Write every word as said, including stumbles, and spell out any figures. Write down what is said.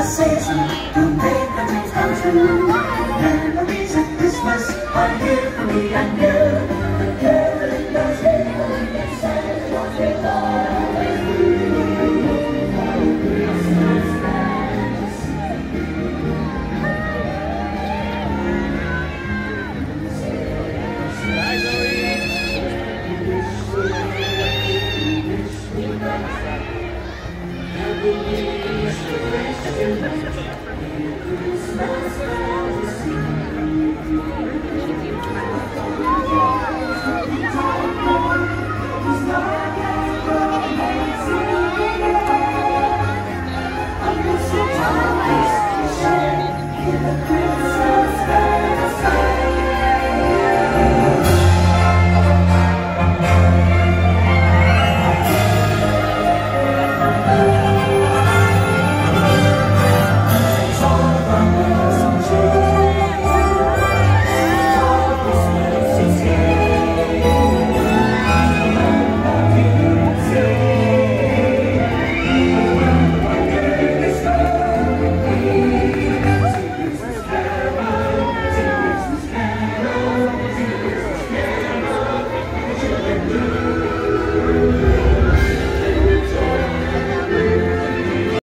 season to make the dreams come true. Memories of Christmas are here for me and you. The caroling bells ring, and Santa Claus will always do. Christmas Christmas